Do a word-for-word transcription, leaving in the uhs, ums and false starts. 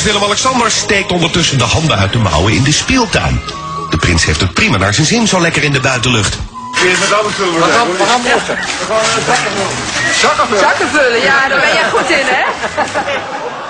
Willem-Alexander steekt ondertussen de handen uit de mouwen in de speeltuin. De prins heeft het prima naar zijn zin zo lekker in de buitenlucht. Kun je met alles vullen? We gaan, we gaan morgen. We gaan zakken vullen. Zakken vullen? Zakken vullen, ja, daar ben jij goed in, hè?